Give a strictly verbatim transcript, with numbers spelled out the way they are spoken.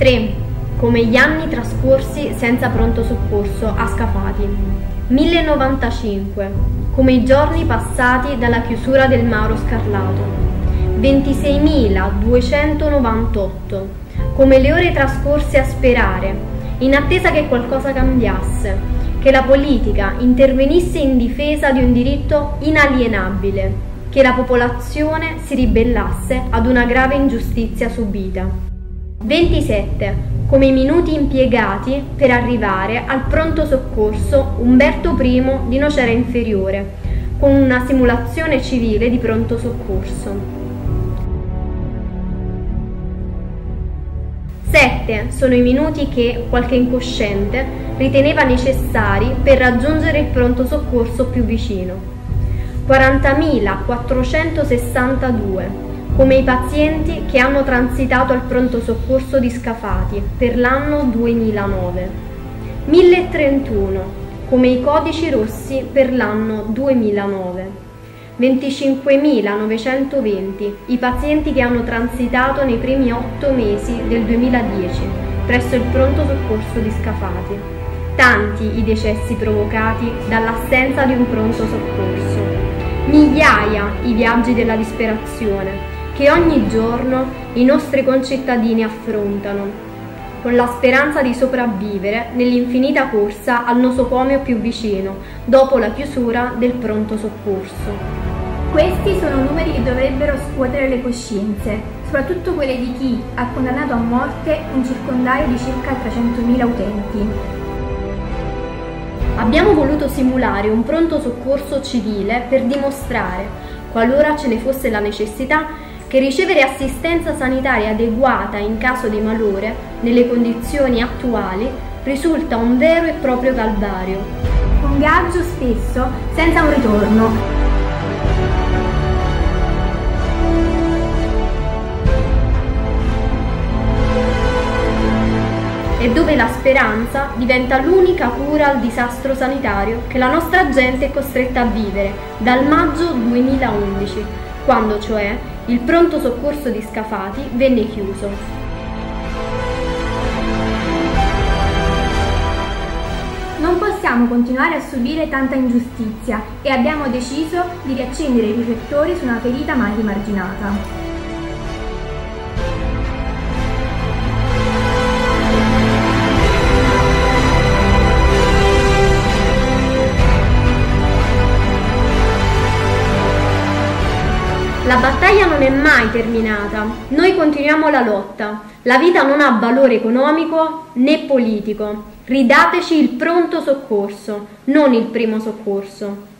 tre. Come gli anni trascorsi senza pronto soccorso a Scafati. mille novantacinque. Come i giorni passati dalla chiusura del Mauro Scarlato. ventiseimiladuecentonovantotto. Come le ore trascorse a sperare, in attesa che qualcosa cambiasse, che la politica intervenisse in difesa di un diritto inalienabile, che la popolazione si ribellasse ad una grave ingiustizia subita. ventisette. Come i minuti impiegati per arrivare al pronto soccorso Umberto primo di Nocera Inferiore, con una simulazione civile di pronto soccorso. sette. Sono i minuti che qualche incosciente riteneva necessari per raggiungere il pronto soccorso più vicino. quarantamilaquattrocentosessantadue. Come i pazienti che hanno transitato al pronto soccorso di Scafati per l'anno duemilanove. mille trentuno. Come i codici rossi per l'anno duemilanove. venticinquemilanovecentoventi. I pazienti che hanno transitato nei primi otto mesi del duemiladieci presso il pronto soccorso di Scafati. Tanti i decessi provocati dall'assenza di un pronto soccorso. Migliaia i viaggi della disperazione che ogni giorno i nostri concittadini affrontano, con la speranza di sopravvivere nell'infinita corsa al nosocomio più vicino, dopo la chiusura del pronto soccorso. Questi sono numeri che dovrebbero scuotere le coscienze, soprattutto quelle di chi ha condannato a morte un circondario di circa trecentomila utenti. Abbiamo voluto simulare un pronto soccorso civile per dimostrare, qualora ce ne fosse la necessità, che ricevere assistenza sanitaria adeguata in caso di malore, nelle condizioni attuali, risulta un vero e proprio calvario. Un viaggio spesso senza un ritorno. E dove la speranza diventa l'unica cura al disastro sanitario che la nostra gente è costretta a vivere dal maggio duemilaundici, quando cioè il pronto soccorso di Scafati venne chiuso. Non possiamo continuare a subire tanta ingiustizia e abbiamo deciso di riaccendere i riflettori su una ferita mai rimarginata. La battaglia non è mai terminata, noi continuiamo la lotta. La vita non ha valore economico né politico. Ridateci il pronto soccorso, non il primo soccorso.